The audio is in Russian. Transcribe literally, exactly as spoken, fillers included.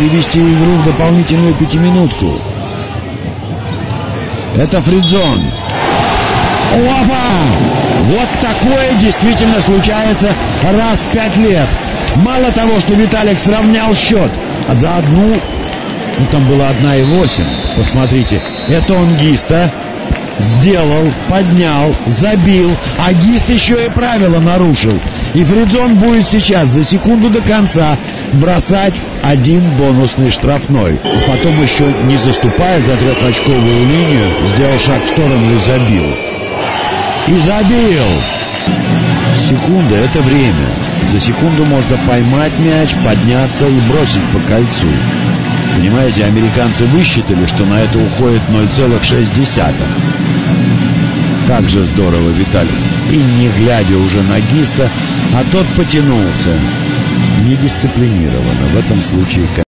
перевести игру в дополнительную пятиминутку. Это фридзон. Опа! Вот такое действительно случается раз в пять лет. Мало того, что Виталик сравнял счет, а за одну, ну там была одна и восемь. Посмотрите, это он Гиста сделал, поднял, забил, а Гист еще и правила нарушил. И фридзон будет сейчас за секунду до конца бросать один бонусный штрафной. И потом еще, не заступая за трехочковую линию, сделал шаг в сторону и забил. И забил! Секунда — это время. За секунду можно поймать мяч, подняться и бросить по кольцу. Понимаете, американцы высчитали, что на это уходит ноль целых шесть десятых. Как же здорово, Виталий. И не глядя уже на Гиста, а тот потянулся. Недисциплинированно. В этом случае...